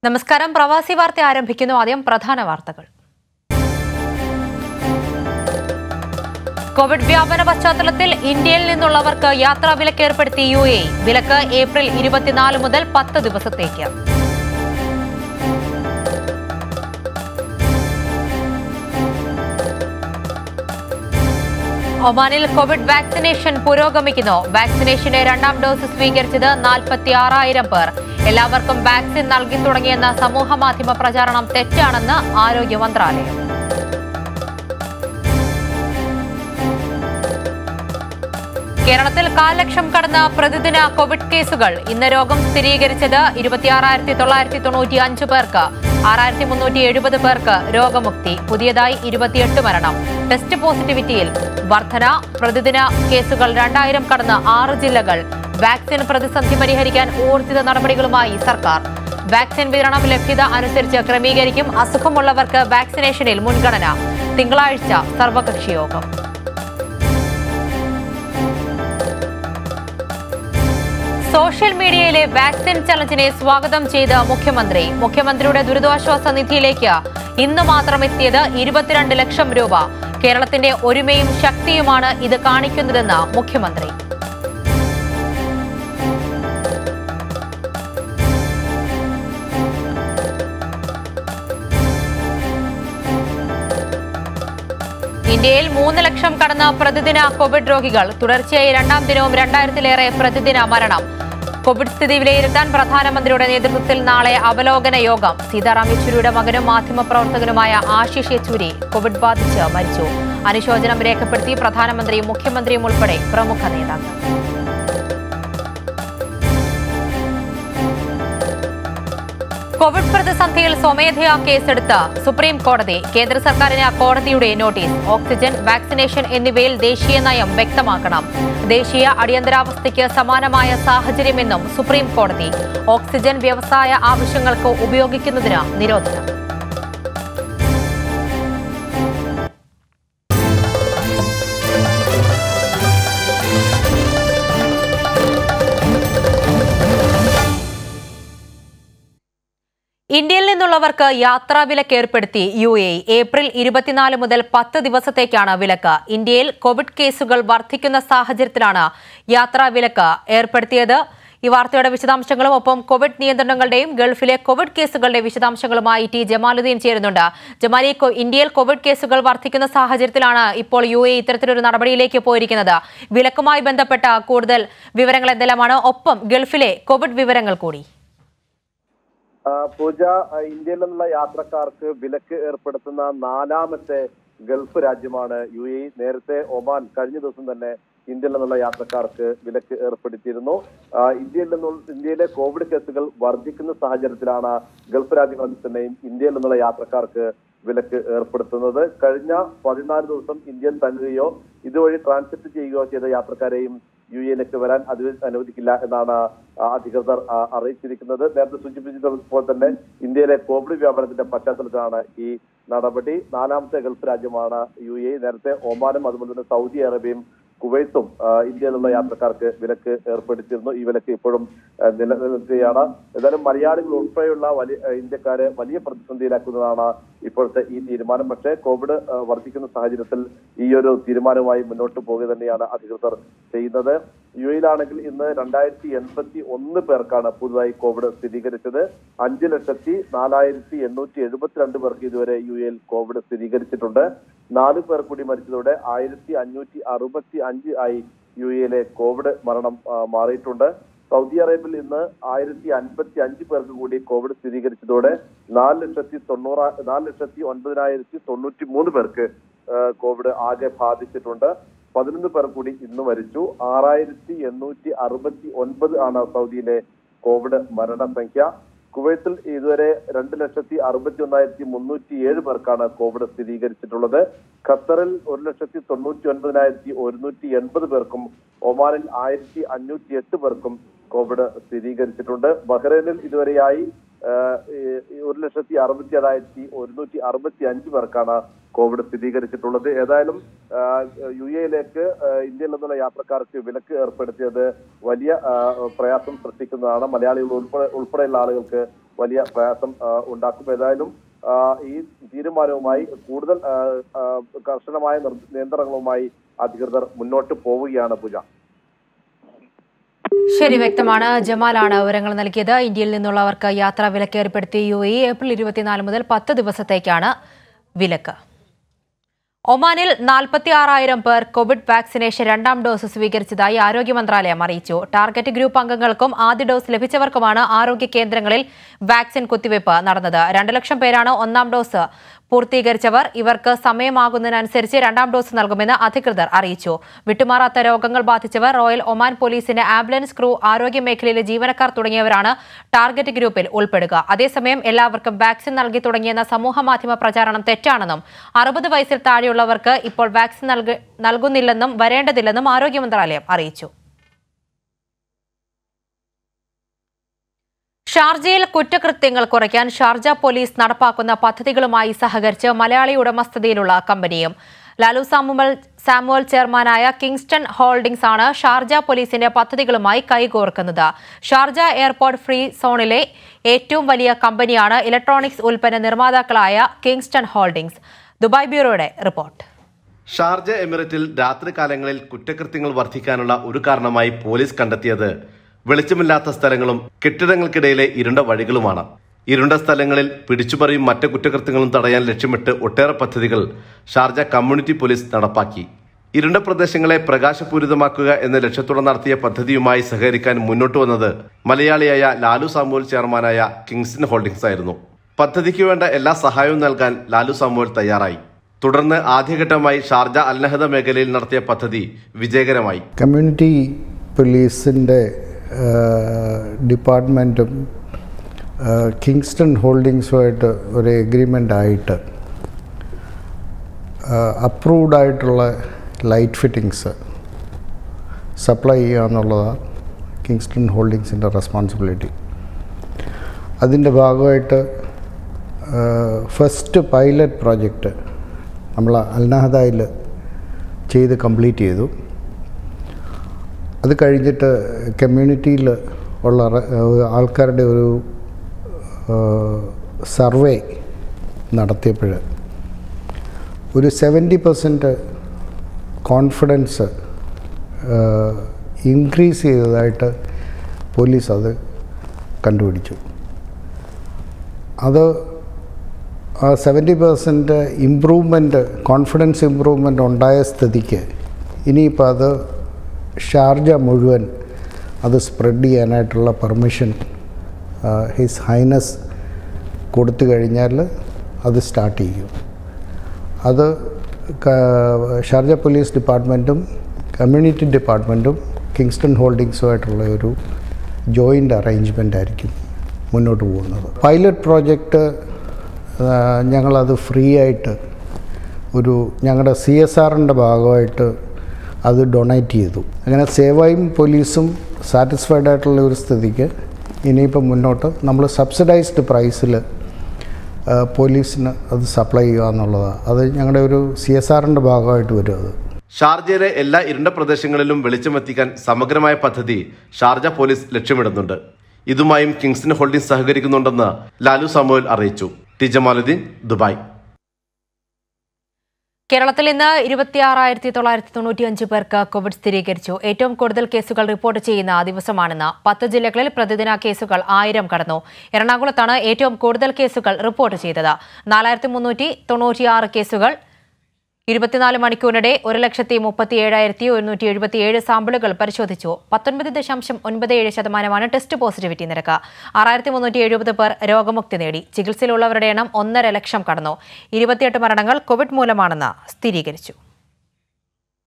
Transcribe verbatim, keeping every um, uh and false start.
നമസ്കാരം. പ്രവാസി വാർത്ത ആരംഭിക്കുന്നു. ആദ്യം പ്രധാന വാർത്തകൾ. കോവിഡ് വ്യാപന പശ്ചാത്തലത്തിൽ ഇന്ത്യയിൽ നിന്നുള്ളവർക്ക് യാത്രാ വിലക്ക് ഏർപ്പെടുത്തി യു എ. വിലക്ക് ഏപ്രിൽ ഇരുപത്തിനാല് മുതൽ പത്ത് ദിവസത്തേക്ക്. ഒമാനിൽ കോവിഡ് വാക്സിനേഷൻ പുരോഗമിക്കുന്നു. വാക്സിനേഷന്റെ രണ്ടാം ഡോസ് സ്വീകരിച്ചത് നാൽപ്പത്തി ആറായിരം പേർ. എല്ലാവർക്കും വാക്സിൻ നൽകി തുടങ്ങിയെന്ന സമൂഹ മാധ്യമ പ്രചാരണം തെറ്റാണെന്ന് ആരോഗ്യ മന്ത്രാലയം. കേരളത്തിൽ കാൽ ലക്ഷം കടന്ന പ്രതിദിന കോവിഡ് കേസുകൾ. ഇന്ന് രോഗം സ്ഥിരീകരിച്ചത് ഇരുപത്തിയാറായിരത്തി തൊള്ളായിരത്തി തൊണ്ണൂറ്റി അഞ്ച് പേർക്ക്. ആറായിരത്തി മുന്നൂറ്റി എഴുപത് പേർക്ക് രോഗമുക്തി. പുതിയതായി ഇരുപത്തിയെട്ട് മരണം. ടെസ്റ്റ് പോസിറ്റിവിറ്റിയിൽ വർധന. പ്രതിദിന കേസുകൾ രണ്ടായിരം കടന്ന് ആറ് ജില്ലകൾ. വാക്സിൻ പ്രതിസന്ധി പരിഹരിക്കാൻ ഊർജിത നടപടികളുമായി സർക്കാർ. വാക്സിൻ വിതരണം ലഭ്യത അനുസരിച്ച് ക്രമീകരിക്കും. അസുഖമുള്ളവർക്ക് വാക്സിനേഷനിൽ മുൻഗണന. തിങ്കളാഴ്ച സർവകക്ഷി യോഗം. സോഷ്യൽ മീഡിയയിലെ വാക്സിൻ ചലഞ്ചിനെ സ്വാഗതം ചെയ്ത് മുഖ്യമന്ത്രി. മുഖ്യമന്ത്രിയുടെ ദുരിതാശ്വാസ നിധിയിലേക്ക് ഇന്ന് മാത്രം എത്തിയത് ഇരുപത്തിരണ്ട് ലക്ഷം രൂപ. കേരളത്തിന്റെ ഒരുമയും ശക്തിയുമാണ് ഇത് കാണിക്കുന്നതെന്ന് മുഖ്യമന്ത്രി. ഇന്ത്യയിൽ മൂന്ന് ലക്ഷം കടന്ന പ്രതിദിന കോവിഡ് രോഗികൾ. തുടർച്ചയായി രണ്ടാം ദിനവും രണ്ടായിരത്തിലേറെ പ്രതിദിന മരണം. കോവിഡ് സ്ഥിതി വിലയിരുത്താൻ പ്രധാനമന്ത്രിയുടെ നേതൃത്വത്തിൽ നാളെ അവലോകന യോഗം. സീതാറാം യെച്ചൂരിയുടെ മകനും മാധ്യമപ്രവർത്തകനുമായ ആശിഷ് യെച്ചൂരി കോവിഡ് ബാധിച്ച് മരിച്ചു. അനുശോചനം രേഖപ്പെടുത്തി പ്രധാനമന്ത്രിയും മുഖ്യമന്ത്രിയും ഉൾപ്പെടെ പ്രമുഖ നേതാക്കൾ. കോവിഡ് പ്രതിസന്ധിയിൽ സ്വമേധയാ കേസെടുത്ത് സുപ്രീം കോടതി. കേന്ദ്ര സർക്കാരിന് കോടതിയുടെ നോട്ടീസ്. ഓക്സിജൻ, വാക്സിനേഷൻ എന്നിവയിൽ ദേശീയ നയം വ്യക്തമാക്കണം. ദേശീയ അടിയന്തരാവസ്ഥയ്ക്ക് സമാനമായ സാഹചര്യമെന്നും സുപ്രീം കോടതി. ഓക്സിജൻ വ്യവസായ ആവശ്യങ്ങൾക്ക് ഉപയോഗിക്കുന്നതിന് നിരോധനം. ഇന്ത്യയിൽ നിന്നുള്ളവർക്ക് യാത്രാ വിലക്ക് ഏർപ്പെടുത്തി യു എ. ഏപ്രിൽ ഇരുപത്തിനാല് മുതൽ പത്ത് ദിവസത്തേക്കാണ് വിലക്ക്. ഇന്ത്യയിൽ കോവിഡ് കേസുകൾ വർദ്ധിക്കുന്ന സാഹചര്യത്തിലാണ് യാത്രാ വിലക്ക് ഏർപ്പെടുത്തിയത്. ഈ വാർത്തയുടെ വിശദാംശങ്ങളും ഒപ്പം കോവിഡ് നിയന്ത്രണങ്ങളുടെയും ഗൾഫിലെ കോവിഡ് കേസുകളുടെ വിശദാംശങ്ങളുമായി ടി ജമാലുദ്ദീൻ ചേരുന്നുണ്ട്. ജമാലി, ഇന്ത്യയിൽ കോവിഡ് കേസുകൾ വർദ്ധിക്കുന്ന സാഹചര്യത്തിലാണ് ഇപ്പോൾ യു എ ഇത്തരത്തിലൊരു നടപടിയിലേക്ക് പോയിരിക്കുന്നത്. വിലക്കുമായി ബന്ധപ്പെട്ട കൂടുതൽ വിവരങ്ങൾ എന്തെല്ലാമാണ്? ഒപ്പം ഗൾഫിലെ കോവിഡ് വിവരങ്ങൾ കൂടി. പൂജ, ഇന്ത്യയിൽ നിന്നുള്ള യാത്രക്കാർക്ക് വിലക്ക് ഏർപ്പെടുത്തുന്ന നാലാമത്തെ ഗൾഫ് രാജ്യമാണ് യു എ. നേരത്തെ ഒമാൻ കഴിഞ്ഞ ദിവസം തന്നെ ഇന്ത്യയിൽ നിന്നുള്ള യാത്രക്കാർക്ക് വിലക്ക് ഏർപ്പെടുത്തിയിരുന്നു. ഇന്ത്യയിൽ നിന്നുള്ള ഇന്ത്യയിലെ കോവിഡ് കേസുകൾ വർദ്ധിക്കുന്ന സാഹചര്യത്തിലാണ് ഗൾഫ് രാജ്യങ്ങളിൽ തന്നെയും ഇന്ത്യയിൽ നിന്നുള്ള യാത്രക്കാർക്ക് വിലക്ക് ഏർപ്പെടുത്തുന്നത്. കഴിഞ്ഞ പതിനാല് ദിവസം ഇന്ത്യയിൽ തങ്ങുകയോ ഇതുവഴി ട്രാൻസിറ്റ് ചെയ്യുകയോ ചെയ്ത യാത്രക്കാരെയും യു എയിലേക്ക് വരാൻ അത് അനുവദിക്കില്ല എന്നാണ് അധികൃതർ അറിയിച്ചിരിക്കുന്നത്. നേരത്തെ സൂചിപ്പിച്ചതുപോലെ തന്നെ ഇന്ത്യയിലെ കോവിഡ് വ്യാപനത്തിന്റെ പശ്ചാത്തലത്തിലാണ് ഈ നടപടി. നാലാമത്തെ ഗൾഫ് രാജ്യമാണ് യു എ. നേരത്തെ ഒമാനും അതുപോലെ തന്നെ സൗദി അറേബ്യയും കുവൈത്തും ഇന്ത്യയിലുള്ള യാത്രക്കാർക്ക് വിലക്ക് ഏർപ്പെടുത്തിയിരുന്നു. ഈ വിലക്ക് ഇപ്പോഴും നിലനിൽക്കുകയാണ്. ഏതായാലും മലയാളികൾ ഉൾപ്പെടെയുള്ള വലിയ ഇന്ത്യക്കാരെ വലിയ പ്രതിസന്ധിയിലാക്കുന്നതാണ് ഇപ്പോഴത്തെ ഈ തീരുമാനം. പക്ഷേ കോവിഡ് വർദ്ധിക്കുന്ന സാഹചര്യത്തിൽ ഈ ഒരു തീരുമാനവുമായി മുന്നോട്ട് പോകുക തന്നെയാണ് അധികൃതർ ചെയ്യുന്നത്. യു എയിലാണെങ്കിൽ ഇന്ന് രണ്ടായിരത്തി എൺപത്തി ഒന്ന് പേർക്കാണ് പുതുതായി കോവിഡ് സ്ഥിരീകരിച്ചത്. അഞ്ച് ലക്ഷത്തി നാലായിരത്തി എണ്ണൂറ്റി എഴുപത്തിരണ്ട് പേർക്ക് ഇതുവരെ യു എയിൽ കോവിഡ് സ്ഥിരീകരിച്ചിട്ടുണ്ട്. നാല് പേർ കൂടി മരിച്ചതോടെ ആയിരത്തി അഞ്ഞൂറ്റി അറുപത്തി അഞ്ച് ആയി യു എയിലെ കോവിഡ് മരണം മാറിയിട്ടുണ്ട്. സൗദി അറേബ്യയിൽ ഇന്ന് ആയിരത്തി അൻപത്തി അഞ്ച് പേർക്ക് കൂടി കോവിഡ് സ്ഥിരീകരിച്ചതോടെ നാല് ലക്ഷത്തി തൊണ്ണൂറ് നാല് ലക്ഷത്തി ഒൻപതിനായിരത്തി തൊണ്ണൂറ്റി മൂന്ന് പേർക്ക് കോവിഡ് ആകെ ബാധിച്ചിട്ടുണ്ട്. പതിനൊന്ന് പേർ കൂടി ഇന്ന് മരിച്ചു. ആറായിരത്തി എണ്ണൂറ്റി അറുപത്തി ഒൻപത് ആണ് സൗദിയിലെ കോവിഡ് മരണസംഖ്യ. കുവൈത്തിൽ ഇതുവരെ രണ്ട് ലക്ഷത്തി അറുപത്തി ഒന്നായിരത്തി മുന്നൂറ്റി ഏഴ് പേർക്കാണ് കോവിഡ് സ്ഥിരീകരിച്ചിട്ടുള്ളത്. ഖത്തറിൽ ഒരു ലക്ഷത്തി തൊണ്ണൂറ്റി ഒൻപതിനായിരത്തി ഒരുന്നൂറ്റി എൺപത് പേർക്കും ഒമാനിൽ ആയിരത്തി അഞ്ഞൂറ്റി എട്ട് പേർക്കും കോവിഡ് സ്ഥിരീകരിച്ചിട്ടുണ്ട്. ബഹ്റൈനിൽ ഇതുവരെയായി ഒരു ലക്ഷത്തി അറുപത്തി ഏഴായിരത്തി ഒരുന്നൂറ്റി അറുപത്തി അഞ്ച് പേർക്കാണ് കോവിഡ് സ്ഥിരീകരിച്ചിട്ടുള്ളത്. ഏതായാലും യു എയിലേക്ക് ഇന്ത്യയിൽ നിന്നുള്ള യാത്രക്കാർക്ക് വിലക്ക് ഏർപ്പെടുത്തിയത് വലിയ പ്രയാസം സൃഷ്ടിക്കുന്നതാണ്. മലയാളികൾ ഉൾപ്പെടെ ഉൾപ്പെടെയുള്ള ആളുകൾക്ക് വലിയ പ്രയാസം ഉണ്ടാക്കും. ഏതായാലും ഈ തീരുമാനവുമായി കൂടുതൽ കർശനമായ നിയന്ത്രണങ്ങളുമായി അധികൃതർ മുന്നോട്ട് പോവുകയാണ്. പൂജ, ശരി, വ്യക്തമാണ്. ജമാലാണ് വിവരങ്ങൾ നൽകിയത്. ഇന്ത്യയിൽ നിന്നുള്ളവർക്ക് യാത്രാ വിലക്ക് ഏർപ്പെടുത്തി യു എ ഏപ്രിൽ ഇരുപത്തിനാല് മുതൽ പത്ത് ദിവസത്തേക്കാണ് വിലക്ക്. ഒമാനിൽ നാൽപ്പത്തി ആറായിരം പേർ കോവിഡ് വാക്സിനേഷൻ രണ്ടാം ഡോസ് സ്വീകരിച്ചതായി ആരോഗ്യ മന്ത്രാലയം അറിയിച്ചു. ടാർഗറ്റ് ഗ്രൂപ്പ് അംഗങ്ങൾക്കും ആദ്യ ഡോസ് ലഭിച്ചവർക്കുമാണ് ആരോഗ്യ കേന്ദ്രങ്ങളിൽ വാക്സിൻ കുത്തിവയ്പ് നടന്നത്. രണ്ട് ലക്ഷം പേരാണ് ഒന്നാം ഡോസ് പൂർത്തീകരിച്ചവർ. ഇവർക്ക് സമയമാകുന്നതിനനുസരിച്ച് രണ്ടാം ഡോസ് നൽകുമെന്ന് അധികൃതർ അറിയിച്ചു. വിട്ടുമാറാത്ത രോഗങ്ങൾ ബാധിച്ചവർ, റോയൽ ഒമാൻ പോലീസിന്റെ ആംബുലൻസ് ക്രൂ, ആരോഗ്യ മേഖലയിലെ ജീവനക്കാർ തുടങ്ങിയവരാണ് ടാർഗറ്റ് ഗ്രൂപ്പിൽ ഉൾപ്പെടുക. അതേസമയം എല്ലാവർക്കും വാക്സിൻ നൽകി തുടങ്ങിയെന്ന സമൂഹമാധ്യമ പ്രചാരണം തെറ്റാണെന്നും അറുപത് വയസ്സിൽ താഴെയുള്ളവർക്ക് ഇപ്പോൾ വാക്സിൻ നൽകുന്നില്ലെന്നും വരേണ്ടതില്ലെന്നും ആരോഗ്യ മന്ത്രാലയം അറിയിച്ചു. ഷാർജയിൽ കുറ്റകൃത്യങ്ങൾ കുറയ്ക്കാൻ ഷാർജ പോലീസ് നടപ്പാക്കുന്ന പദ്ധതികളുമായി സഹകരിച്ച് മലയാളി ഉടമസ്ഥതയിലുള്ള കമ്പനിയും ലാലു സാമുവൽ സാമുവൽ ചെയർമാനായ കിങ്സ്റ്റൺ ഹോൾഡിംഗ്സ് ആണ് ഷാർജ പോലീസിന്റെ പദ്ധതികളുമായി കൈകോർക്കുന്നത്. ഷാർജ എയർപോർട്ട് ഫ്രീ സോണിലെ ഏറ്റവും വലിയ കമ്പനിയാണ് ഇലക്ട്രോണിക്സ് ഉൽപ്പന്ന നിർമ്മാതാക്കളായ കിങ്സ്റ്റൺ ഹോൾഡിംഗ്സ്. ദുബായ് ബ്യൂറോയുടെ റിപ്പോർട്ട്. ഷാർജ എമിറേറ്റിൽ രാത്രികാലങ്ങളിൽ കുറ്റകൃത്യങ്ങൾ വർദ്ധിക്കാനുള്ള ഒരു കാരണമായി പോലീസ് കണ്ടെത്തിയത് വെളിച്ചമില്ലാത്ത സ്ഥലങ്ങളും കെട്ടിടങ്ങൾക്കിടയിലെ ഇരുണ്ട വഴികളുമാണ്. ഇരുണ്ട സ്ഥലങ്ങളിൽ പിടിച്ചുപറിയും മറ്റ് കുറ്റകൃത്യങ്ങളും തടയാൻ ലക്ഷ്യമിട്ട് ഒട്ടേറെ പദ്ധതികൾ ഷാർജ കമ്മ്യൂണിറ്റി പോലീസ് നടപ്പാക്കി. ഇരുണ്ട പ്രദേശങ്ങളെ പ്രകാശപൂരിതമാക്കുക എന്ന ലക്ഷ്യത്തോടെ നടത്തിയ പദ്ധതിയുമായി സഹകരിക്കാൻ മുന്നോട്ട് വന്നത് മലയാളിയായ ലാലു സാമുവൽ ചെയർമാനായ കിങ്സ്റ്റൺ ഹോൾഡിംഗ്സ് ആയിരുന്നു. പദ്ധതിക്ക് വേണ്ട എല്ലാ സഹായവും നൽകാൻ ലാലു സാമുവൽ തയ്യാറായി. തുടർന്ന് ആദ്യഘട്ടമായി ഷാർജ അൽനഹദ മേഖലയിൽ നടത്തിയ പദ്ധതി വിജയകരമായി. കമ്മ്യൂണിറ്റി പോലീസിന്റെ ഡിപ്പാർട്ട്മെൻറ്റും കിങ്സ്റ്റൺ ഹോൾഡിങ്സുമായിട്ട് ഒരു എഗ്രിമെൻ്റ് ആയിട്ട് അപ്രൂവ്ഡ് ആയിട്ടുള്ള ലൈറ്റ് ഫിറ്റിങ്സ് സപ്ലൈ ചെയ്യുക എന്നുള്ളതാണ് കിങ്സ്റ്റൺ ഹോൾഡിങ്സിൻ്റെ റെസ്പോൺസിബിലിറ്റി. അതിൻ്റെ ഭാഗമായിട്ട് ഫസ്റ്റ് പൈലറ്റ് പ്രോജക്റ്റ് നമ്മൾ അൽനഹദയിൽ ചെയ്ത് കംപ്ലീറ്റ് ചെയ്തു. അത് കഴിഞ്ഞിട്ട് കമ്മ്യൂണിറ്റിയിൽ ഉള്ള ആൾക്കാരുടെ ഒരു സർവേ നടത്തിയപ്പോൾ ഒരു സെവൻറ്റി പെർസെൻറ്റ് കോൺഫിഡൻസ് ഇൻക്രീസ് ചെയ്തതായിട്ട് പോലീസ് അത് കണ്ടുപിടിച്ചു. അത് ആ seventy percent improvement, confidence improvement ഉണ്ടായ സ്ഥിതിക്ക് ഇനിയിപ്പോൾ അത് ഷാർജ മുഴുവൻ അത് സ്പ്രെഡ് ചെയ്യാനായിട്ടുള്ള പെർമിഷൻ ഹിസ് ഹൈനസ് കൊടുത്തു കഴിഞ്ഞാൽ അത് സ്റ്റാർട്ട് ചെയ്യും. അത് ഷാർജ പോലീസ് ഡിപ്പാർട്ട്മെൻറ്റും കമ്മ്യൂണിറ്റി ഡിപ്പാർട്ട്മെൻറ്റും കിങ്സ്റ്റൺ ഹോൾഡിങ്സുമായിട്ടുള്ള ഒരു ജോയിൻ്റ് അറേഞ്ച്മെൻ്റ് ആയിരിക്കും മുന്നോട്ട് പോകുന്നത്. പൈലറ്റ് പ്രോജക്റ്റ് ഞങ്ങളത് ഫ്രീ ആയിട്ട് ഒരു ഞങ്ങളുടെ സി എസ് ആറിൻ്റെ ഭാഗമായിട്ട് അത് ഡൊണേറ്റ് ചെയ്തു. അങ്ങനെ സേവയും പോലീസും സാറ്റിസ്ഫൈഡ് ആയിട്ടുള്ള ഒരു സ്ഥിതിക്ക് ഇനിയിപ്പം മുന്നോട്ട് നമ്മൾ സബ്സിഡൈസ്ഡ് പ്രൈസിൽ പോലീസിന് അത് സപ്ലൈ ചെയ്യുക എന്നുള്ളതാണ്. അത് ഞങ്ങളുടെ ഒരു സി എസ് ആറിൻ്റെ ഭാഗമായിട്ട് വരും. അത് ഷാർജയിലെ എല്ലാ ഇരുണ്ട പ്രദേശങ്ങളിലും വെളിച്ചമെത്തിക്കാൻ സമഗ്രമായ പദ്ധതി ഷാർജ പോലീസ് ലക്ഷ്യമിടുന്നുണ്ട്. ഇതുമായും കിങ്സ്റ്റൺ ഹോൾഡിംഗ്സ് സഹകരിക്കുന്നുണ്ടെന്ന് ലാലു സാമുവൽ അറിയിച്ചു. T Jamaluddin, Dubai. കേരളത്തിൽ ഇന്ന് ഇരുപത്തിയാറായിരത്തി തൊള്ളായിരത്തി തൊണ്ണൂറ്റി അഞ്ച് പേർക്ക് കോവിഡ് സ്ഥിരീകരിച്ചു. ഏറ്റവും കൂടുതൽ കേസുകൾ റിപ്പോർട്ട് ചെയ്യുന്ന ദിവസമാണെന്ന്. പത്ത് ജില്ലകളിൽ പ്രതിദിന കേസുകൾ ആയിരം കടന്നു. എറണാകുളത്താണ് ഏറ്റവും കൂടുതൽ കേസുകൾ റിപ്പോർട്ട് ചെയ്തത്. നാലായിരത്തി മുന്നൂറ്റി തൊണ്ണൂറ്റിയാറ് കേസുകൾ. ഇരുപത്തിനാല് മണിക്കൂറിനിടെ ഒരു ലക്ഷത്തി മുപ്പത്തി ഏഴായിരത്തി ഒരുന്നൂറ്റി എഴുപത്തിയേഴ് സാമ്പിളുകൾ പരിശോധിച്ചു. പത്തൊൻപത് ദശാംശം ഒൻപത് ഏഴ് ശതമാനമാണ് ടെസ്റ്റ് പോസിറ്റിവിറ്റി നിരക്ക്. ആറായിരത്തി മുന്നൂറ്റി എഴുപത് പേർ രോഗമുക്തി നേടി. ചികിത്സയിലുള്ളവരുടെ എണ്ണം ഒന്നര ലക്ഷം കടന്നു. ഇരുപത്തിയെട്ട് മരണങ്ങൾ കോവിഡ് മൂലമാണെന്ന് സ്ഥിരീകരിച്ചു.